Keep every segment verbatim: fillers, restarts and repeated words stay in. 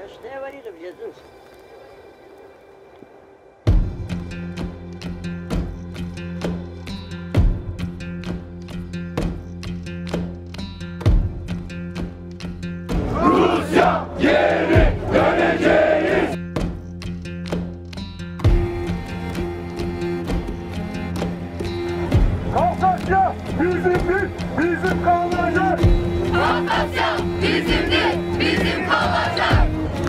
اشتهي بجزوز Rusya geri döneceğiz. Kafkasya bizimdir, bizim kalacak. Kafkasya bizimdir, bizim kalacak.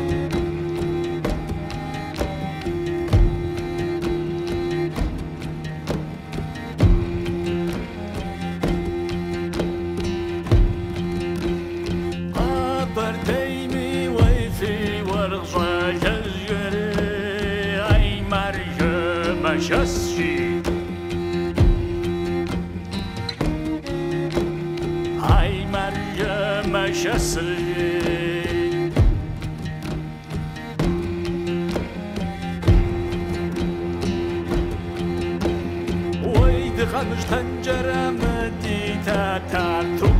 Apartei-me ويفي ورغصة جزيري أي مرجع مشسي أي مرجع مشسي ويدخل مش تنجرة مديتا تاتو